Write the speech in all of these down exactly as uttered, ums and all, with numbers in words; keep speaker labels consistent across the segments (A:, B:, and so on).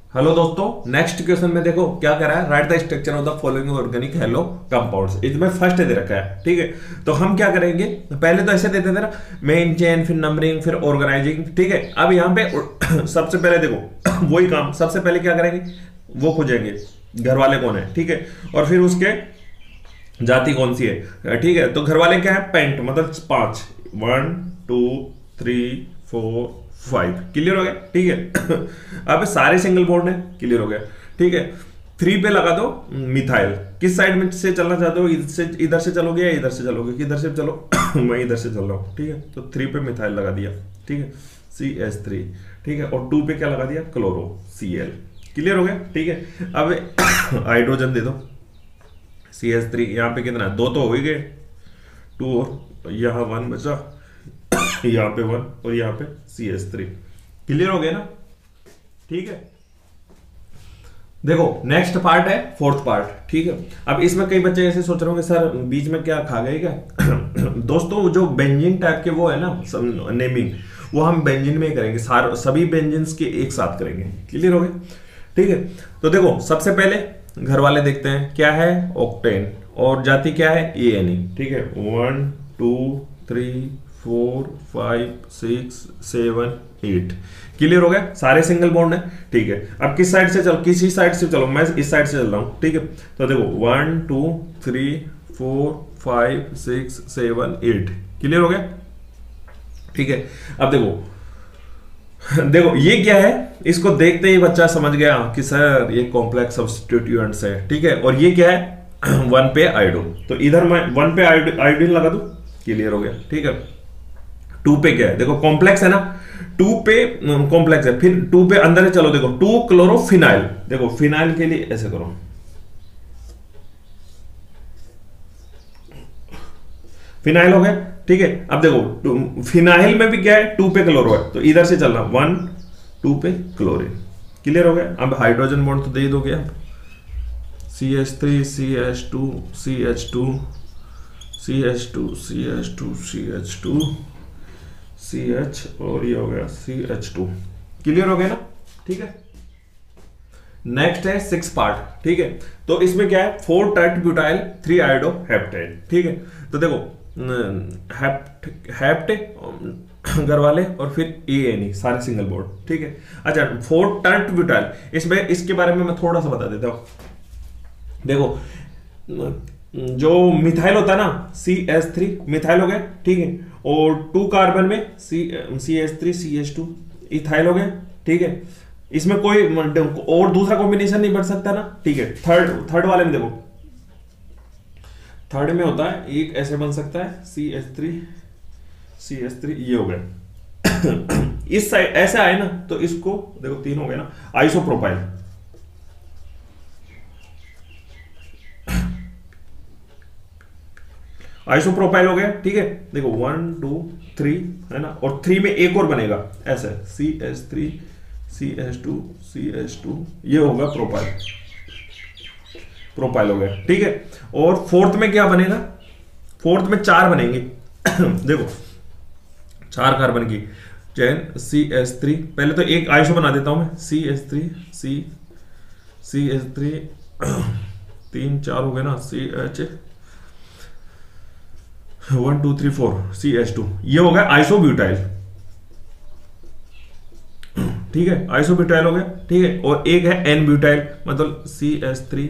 A: Hello दोस्तों, next question में देखो क्या कर रहा है। Write the structure of the following organic halo compounds. इसमें फर्स्ट दे रखा है, ठीक है। तो हम क्या करेंगे, पहले तो ऐसे देते थे ना, मेन चेन, फिर नंबरिंग, फिर ऑर्गेनाइजिंग, ठीक है। अब यहाँ पे सबसे पहले देखो वही काम, सबसे पहले क्या करेंगे, वो खोजेंगे घर वाले कौन है, ठीक है। और फिर उसके जाति कौन सी है, ठीक है। तो घर वाले क्या है, पेंट, मतलब पांच, one two three four five, clear हो गया, ठीक है। अब सारे सिंगल बॉन्ड है, क्लियर हो गया, ठीक है। थ्री पे लगा दो मिथाइल। किस साइड में से चलना चाहते हो, इधर से इधर से चलोगे या इधर से चलोगे, किधर से चलो मैं इधर से चल रहा हूँ, ठीक है। तो थ्री पे मिथाइल लगा दिया, ठीक है, सी एस थ्री, ठीक है। और टू पे क्या लगा दिया, क्लोरो सी एल, क्लियर हो गया, ठीक है। अब हाइड्रोजन दे दो, सी एस थ्री, यहाँ पे कितना है, दो तो हो ही गए, टू और यहाँ वन बचा, यहाँ पे वन और यहाँ पे सी एस थ्री, क्लियर हो गया ना, ठीक है। देखो नेक्स्ट पार्ट है फोर्थ पार्ट, ठीक है। अब इसमें कई बच्चे ऐसे सोच रहे होंगे सर बीच में क्या खा गए क्या। दोस्तों जो बेंजीन टाइप के वो है ना नेमिंग, वो हम बेंजीन में ही करेंगे, सारे सभी बेंजीन्स के एक साथ करेंगे, क्लियर हो गया, ठीक है। तो देखो सबसे पहले घर वाले देखते हैं क्या है, ऑक्टेन, और जाति क्या है, ए एन ई, ठीक है। One two three four five six seven eight, clear हो गया, सारे सिंगल बॉन्ड है, ठीक है। अब किस साइड से चलो, किसी साइड से चलो, मैं इस साइड से चल रहा हूं, ठीक है। तो देखो one two three four five six seven eight, clear हो गया, ठीक है। अब देखो देखो ये क्या है, इसको देखते ही बच्चा समझ गया कि सर ये कॉम्प्लेक्स सब्स्टिट्यूएंट्स है, ठीक है। और ये क्या है, वन पे आयोडो, तो इधर मैं वन पे आयोडीन लगा दूं, क्लियर हो गया, ठीक है। टू पे क्या है, देखो कॉम्प्लेक्स है ना, टू पे कॉम्प्लेक्स है, फिर टू पे अंदर है, चलो देखो टू क्लोरोफिनाइल, देखो फिनाइल के लिए ऐसे करो, फिनाइल हो गया, ठीक है। अब देखो फिनाइल में भी क्या है, टू पे क्लोरो है, तो इधर से चलना, वन टू पे क्लोरीन, क्लियर हो गया। अब हाइड्रोजन बॉन्ड तो दे दोगे आप, C H three C H two C H two C H two C H two C H two C H, और ये हो गया सी एच टू, क्लियर हो गया ना, ठीक है। नेक्स्ट है सिक्स पार्ट, ठीक है। तो इसमें क्या है, फोर टेट ब्यूटाइल थ्री आयोडो हेप्टेट, ठीक है। तो देखो हेप्ट हेप्ट घर वाले और फिर ए एन ई, सारे सिंगल बॉन्ड, ठीक है। अच्छा फोर टेट ब्यूटाइल, इसमें इसके बारे में मैं थोड़ा सा बता देता हूं। देखो जो मिथाइल होता है ना, सी एस थ्री मिथाइल हो गया, ठीक है। और टू कार्बन में C C H three C H two ethyl हो गया, ठीक है। इसमें कोई और दूसरा कॉम्बिनेशन नहीं बढ़ सकता ना, ठीक है। थर्ड थर्ड वाले में देखो, थर्ड में होता है एक ऐसे बन सकता है, C H three C H three, ये हो गया। इस साइड ऐसे आए ना, तो इसको देखो तीन हो गए ना, आइसोप्रोपाइल, आइसोप्रोपाइल हो गया, ठीक है। देखो वन टू थ्री है ना, और थ्री में एक और बनेगा ऐसे, C H three C H two C H two, ये होगा प्रोपाइल, प्रोपाइल हो गया, ठीक है। और फोर्थ में क्या बनेगा, फोर्थ में चार बनेंगे। देखो चार कार्बन की चेन, सी एच थ्री, पहले तो एक आइसो बना देता हूं मैं, C H three C C H three, तीन चार हो गए ना, C H one two three four C H two, ये हो गया आइसोब्यूटाइल, ठीक है, आइसोब्यूटाइल हो गया, ठीक है। और एक है एन ब्यूटाइल, मतलब सी एच थ्री,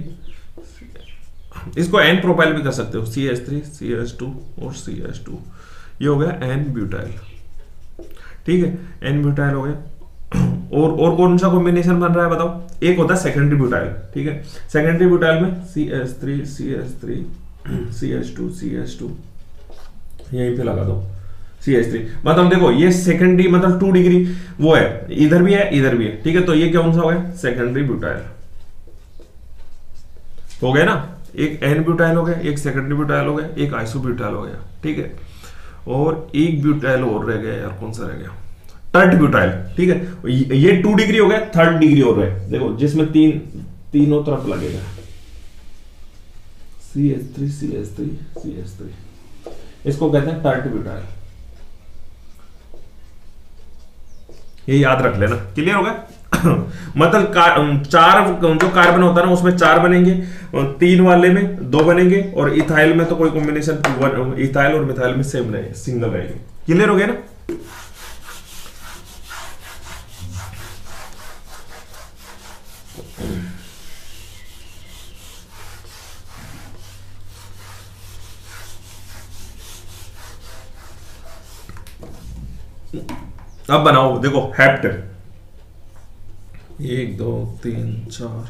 A: इसको एन प्रोपाइल भी कर सकते हो, C H three C H two और सी एच टू, ये हो गया एन ब्यूटाइल, ठीक है, एन ब्यूटाइल हो गया। और और कौन सा कॉम्बिनेशन बन रहा है बताओ, एक होता है सेकेंडरी ब्यूटाइल, ठीक है। सेकेंडरी ब्यूटाइल में C H three C H three C H two C H two, यहीं पे लगा दो सी एच थ्री, मतलब देखो ये सेकेंडरी, मतलब टू डिग्री वो है, इधर भी है इधर भी है, ठीक है। तो ये कौन सा हो गया, सेकेंडरी ब्यूटाइल हो गया ना, एक एन ब्यूटाइल हो गया, एक सेकेंडरी ब्यूटाइल हो गया, एक आइसो ब्यूटाइल हो गया, ठीक है। और एक ब्यूटाइल और रह गया यार, कौन सा रह गया, थर्ड ब्यूटाइल, ठीक है। ये टू डिग्री हो गया, थर्ड डिग्री हो रहा है, देखो जिसमें तीन तीनों तरफ लगेगा, C H three C H three C H three, इसको कहते हैं थर्ड ब्यूटाइल, ये याद रख लेना, क्लियर हो गया। मतलब कार, चार जो कार्बन होता है ना उसमें चार बनेंगे, तीन वाले में दो बनेंगे, और इथाइल में तो कोई कॉम्बिनेशन इथाइल और मिथाइल में सेम रहेंगे, सिंगल रहेंगे। क्लियर हो गया ना? अब बनाओ, देखो हेप्ट, एक दो तीन चार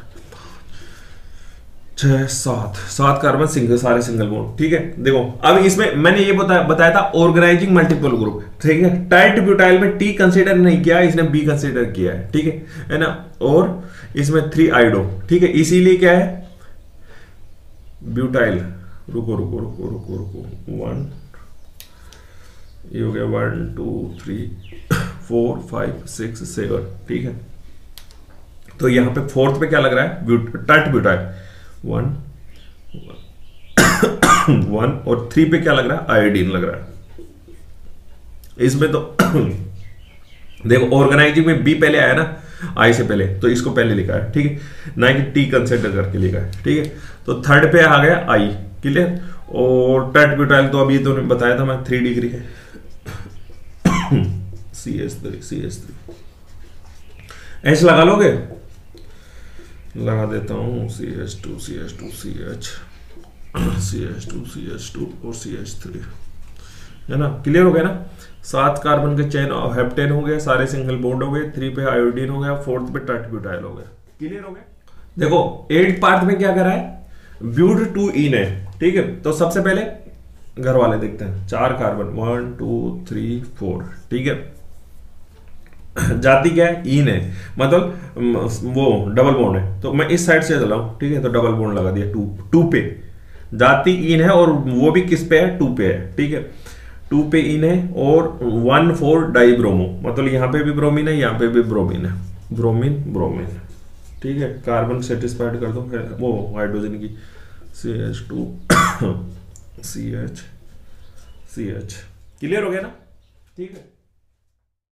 A: छह सात, सात कार्बन सिंगल, सारे सिंगल बॉन्ड, ठीक है। देखो अब इसमें मैंने ये बताया बताया था ऑर्गेनाइजिंग मल्टीपल ग्रुप, ठीक है। टाइट ब्यूटाइल में टी कंसीडर नहीं किया, इसने बी कंसीडर किया है, ठीक है है ना। और इसमें थ्री आइडो, ठीक है, इसीलिए क्या है ब्यूटाइल, रुको रुको रुको रुको रुको वन, ये हो गया one two three four five six seven, ठीक है। तो यहां पे फोर्थ पे क्या लग रहा है, टाइट ब्यूटाइल, वन वन, और थ्री पे क्या लग रहा है, आयोडीन लग रहा है इसमें। तो देखो ऑर्गेनाइजिंग में बी पहले आया ना, आई से पहले, तो इसको पहले लिखा है, ठीक है, ना कि टी कंसिडर करके लिखा है, ठीक है। तो थर्ड पे आ गया आई, क्लियर। और टाइट ब्यूटाइल तो अभी तो बताया था मैं, थ्री डिग्री है, C H three C H three, ऐसे लगा लोगे, लगा देता हूं C H two C H two C H C H two C H two और सी एच थ्री, है ना। क्लियर हो गया ना? सात कार्बन के चेन हेप्टेन हो गए, सारे सिंगल बॉन्ड हो गए, थ्री पे आयोडीन हो गया, फोर्थ पे टाइट ब्यूटाइल हो गया। क्लियर हो गया? देखो एट पार्ट में क्या करा है, ब्यूट टू इन है, ठीक है। तो सबसे पहले घर वाले देखते हैं, चार carbon, one two three four, ठीक है। जाति क्या है, इन है, मतलब वो डबल बॉन्ड है, तो मैं इस साइड से चला हूं, ठीक है। तो डबल बॉन्ड लगा दिया टू, टू पे जाति इन है, और वो भी किस पे है, टू पे है, ठीक है। टू पे इन है, और वन फोर डाई ब्रोमो, मतलब यहाँ पे भी ब्रोमीन है, यहाँ पे भी ब्रोमीन है, ब्रोमीन ब्रोमीन, ठीक है। कार्बन सेटिस्फाइड कर दो वो हाइड्रोजन की, C H two C H C H. Clear हो गया ना? ठीक है।